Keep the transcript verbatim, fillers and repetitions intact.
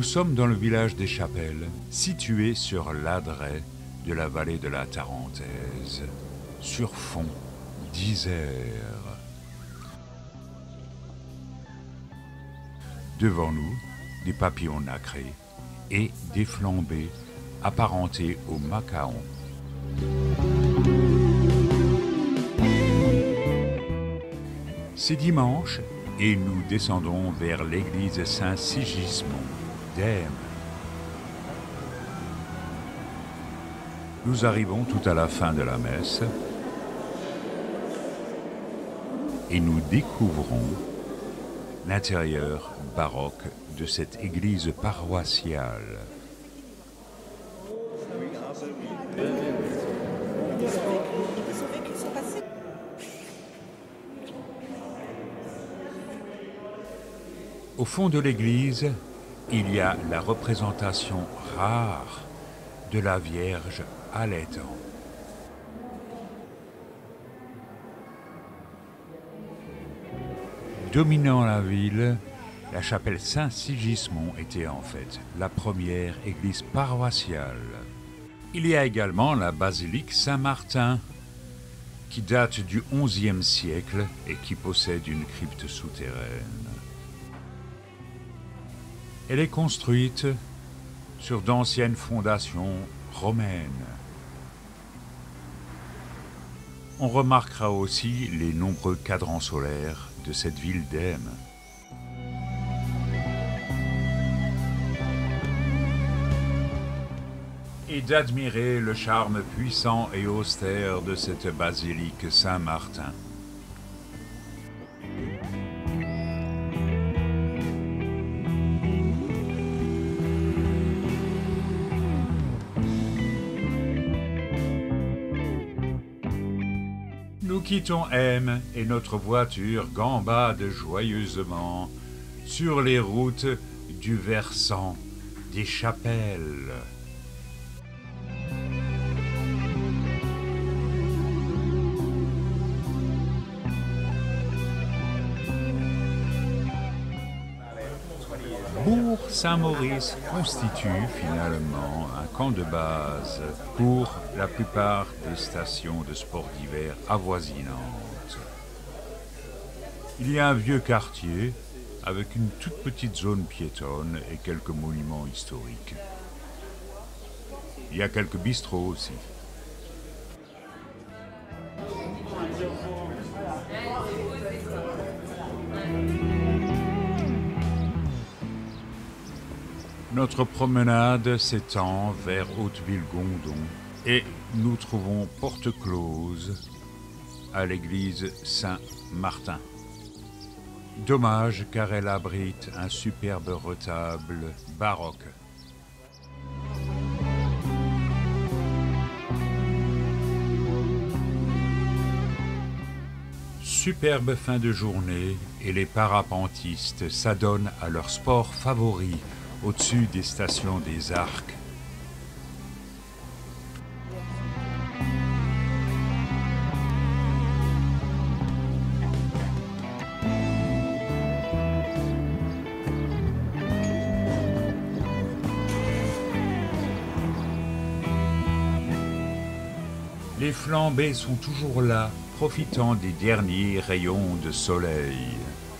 Nous sommes dans le village des Chapelles, situé sur l'adret de la vallée de la Tarentaise, sur fond d'Isère. Devant nous, des papillons nacrés et des flambées apparentés au macaon. C'est dimanche et nous descendons vers l'église Saint-Sigismond d'Eymes. Nous arrivons tout à la fin de la messe et nous découvrons l'intérieur baroque de cette église paroissiale. Au fond de l'église, il y a la représentation rare de la Vierge allaitant. Dominant la ville, la chapelle Saint-Sigismond était en fait la première église paroissiale. Il y a également la basilique Saint-Martin, qui date du onzième siècle et qui possède une crypte souterraine. Elle est construite sur d'anciennes fondations romaines. On remarquera aussi les nombreux cadrans solaires de cette ville d'Eymes. Et d'admirer le charme puissant et austère de cette basilique Saint-Martin. Nous quittons Eymes et notre voiture gambade joyeusement sur les routes du versant des Chapelles. Bourg-Saint-Maurice constitue finalement un camp de base pour la plupart des stations de sport d'hiver avoisinantes. Il y a un vieux quartier avec une toute petite zone piétonne et quelques monuments historiques. Il y a quelques bistrots aussi. Notre promenade s'étend vers Hauteville-Gondon et nous trouvons porte close à l'église Saint-Martin. Dommage car elle abrite un superbe retable baroque. Superbe fin de journée et les parapentistes s'adonnent à leur sport favori au-dessus des stations des Arcs. Les flambées sont toujours là, profitant des derniers rayons de soleil.